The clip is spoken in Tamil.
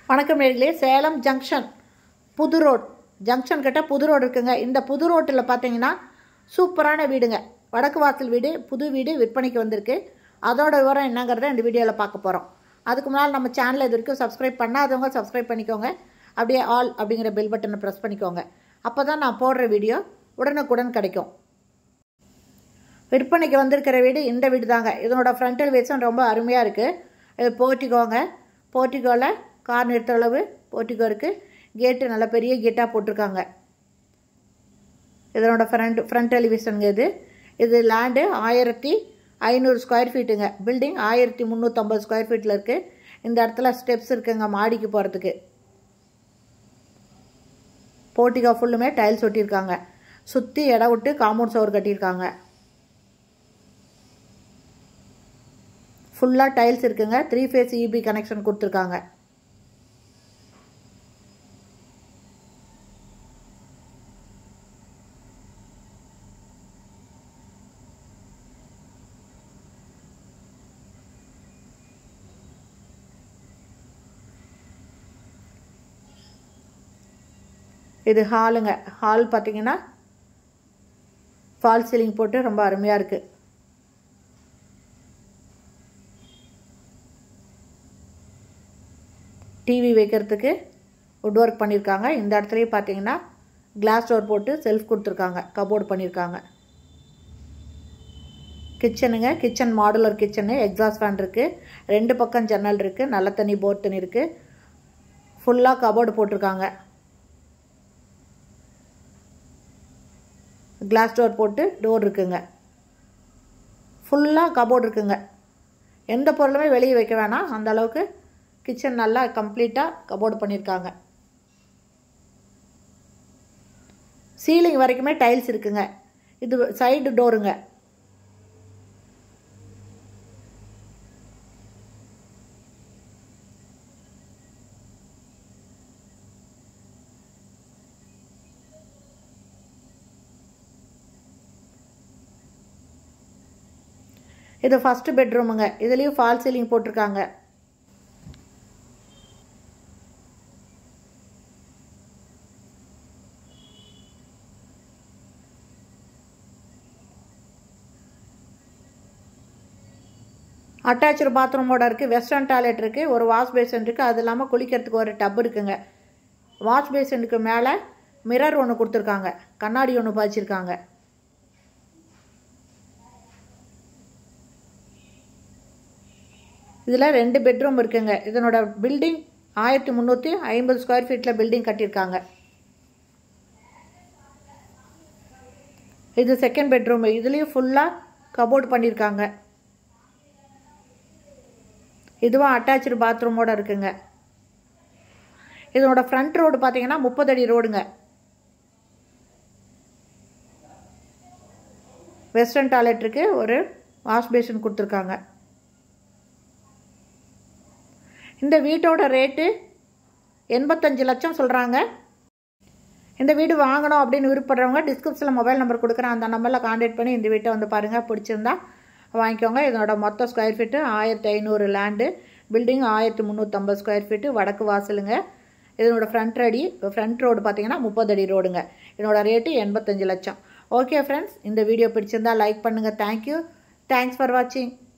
வணக்கம் நேயர்களே, சேலம் ஜங்ஷன் புது ரோட் ஜங்ஷன் கிட்ட புது ரோடு இருக்குங்க. இந்த புது ரோட்டில் பார்த்தீங்கன்னா சூப்பரான வீடுங்க. வடக்கு வாசல் வீடு, புது வீடு விற்பனைக்கு வந்திருக்கு. அதோட விவரம் என்னங்கிறத இந்த வீடியோவில் பார்க்க போகிறோம். அதுக்கு முன்னால் நம்ம சேனலை இது வரைக்கும் சப்ஸ்கிரைப் பண்ணாதவங்க சப்ஸ்கிரைப் பண்ணிக்கோங்க. அப்படியே ஆல் அப்படிங்கிற பெல் பட்டனை ப்ரெஸ் பண்ணிக்கோங்க. அப்போ தான் நான் போடுற வீடியோ உடனுக்குடன் கிடைக்கும். விற்பனைக்கு வந்திருக்கிற வீடு இந்த வீடு தாங்க. இதனோட ஃப்ரண்டல் வேஸும் ரொம்ப அருமையாக இருக்குது. இது போர்ட்டிகோங்க. போர்ட்டிகோவில் கார் நிறுத்த அளவு போர்ட்டிகோ இருக்குது. கேட்டு நல்ல பெரிய கேட்டாக போட்டிருக்காங்க. இதனோட ஃப்ரண்ட் எலிவேஷனுங்க. இது லேண்டு 1500 ஸ்கொயர் ஃபீட்டுங்க. பில்டிங் 1350 ஸ்கொயர் ஃபீட்டில் இருக்குது. இந்த இடத்துல ஸ்டெப்ஸ் இருக்குங்க மாடிக்கு போகிறதுக்கு. போர்ட்டிகோ ஃபுல்லுமே டைல்ஸ் ஒட்டியிருக்காங்க. சுற்றி இடம் விட்டு காம்பவுண்ட் சவர் கட்டியிருக்காங்க. ஃபுல்லாக டைல்ஸ் இருக்குங்க. 3 ஃபேஸ் இபி கனெக்ஷன் கொடுத்துருக்காங்க. இது ஹாலுங்க. ஹால் பார்த்தீங்கன்னா ஃபால் சீலிங் போட்டு ரொம்ப அருமையாக இருக்குது. டிவி வைக்கிறதுக்கு வுட் ஒர்க் பண்ணியிருக்காங்க. இந்த இடத்துலையும் பார்த்தீங்கன்னா கிளாஸ் டோர் போட்டு செல்ஃப் கொடுத்துருக்காங்க. கபோர்டு பண்ணியிருக்காங்க. கிச்சனுங்க. கிச்சன் மாடுலர் கிச்சனு. எக்ஸாஸ்ட் ஃபேன் இருக்குது. 2 பக்கம் ஜன்னல் இருக்குது. நல்ல தண்ணி போர் தண்ணி இருக்குது. ஃபுல்லாக கபோர்டு போட்டிருக்காங்க. கிளாஸ் டோர் போட்டு டோர் இருக்குங்க. ஃபுல்லாக கபோர்டு இருக்குங்க. எந்த பொருளுமே வெளியே வைக்க வேணாம். அந்த அளவுக்கு கிச்சன் நல்லா கம்ப்ளீட்டாக கபோர்டு பண்ணியிருக்காங்க. சீலிங் வரைக்குமே டைல்ஸ் இருக்குங்க. இது சைடு டோருங்க. இது ஃபஸ்ட்டு பெட்ரூமுங்க. இதுலேயும் ஃபால் சீலிங் போட்டிருக்காங்க. அட்டாச்சு பாத்ரூமோட இருக்குது. வெஸ்டர்ன் டாய்லெட் இருக்குது. ஒரு வாஷ் பேசன் இருக்குது. அது இல்லாமல் குளிக்கிறதுக்கு ஒரு டப் இருக்குங்க. வாஷ் பேசனுக்கு மேலே மிரர் ஒன்று கொடுத்துருக்காங்க. கண்ணாடி ஒன்று பாய்ச்சிருக்காங்க. இதில் 2 பெட்ரூம் இருக்குங்க. இதனோட பில்டிங் 1350 ஸ்கொயர் ஃபீட்டில் பில்டிங் கட்டியிருக்காங்க. இது செகண்ட் பெட்ரூம். இதுலேயும் ஃபுல்லாக கபோர்டு பண்ணியிருக்காங்க. இதுவும் அட்டாச்சு பாத்ரூமோடு இருக்குங்க. இதனோட ஃப்ரண்ட் ரோடு பார்த்தீங்கன்னா 30 அடி ரோடுங்க. வெஸ்டர்ன் டாய்லெட் இருக்குது. ஒரு வாஷ் பேஷன் கொடுத்துருக்காங்க. இந்த வீட்டோட ரேட்டு 85 லட்சம் சொல்கிறாங்க. இந்த வீடு வாங்கணும் அப்படின்னு விருப்பப்படுறவங்க டிஸ்கிரிப்ஷனில் மொபைல் நம்பர் கொடுக்குறேன். அந்த நம்பரில் கான்டாக்ட் பண்ணி இந்த வீட்டை வந்து பாருங்கள். பிடிச்சிருந்தா வாங்கிக்கோங்க. இதனோட மொத்த square feet 1500 land. Building 1350 square feet. வடக்கு வாசலுங்க. இதனோட ஃப்ரண்ட் ரோடு பார்த்தீங்கன்னா 30 அடி ரோடுங்க. இதனோட ரேட்டு 85 லட்சம். ஓகே ஃப்ரெண்ட்ஸ், இந்த வீடியோ பிடிச்சிருந்தா லைக் பண்ணுங்கள். தேங்க்யூ. தேங்க்ஸ் ஃபார் வாட்சிங்.